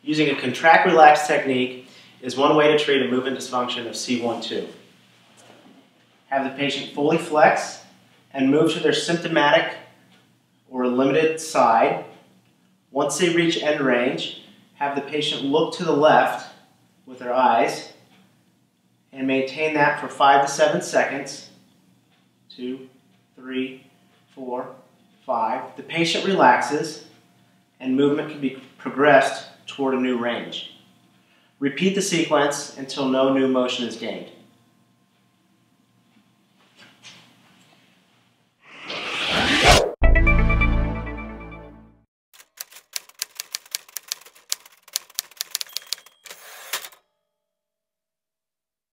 Using a contract-relax technique is one way to treat a movement dysfunction of C12. Have the patient fully flex and move to their symptomatic or limited side. Once they reach end range, have the patient look to the left with their eyes and maintain that for 5 to 7 seconds. 2, 3, 4, 5. The patient relaxes and movement can be progressed toward a new range. Repeat the sequence until no new motion is gained.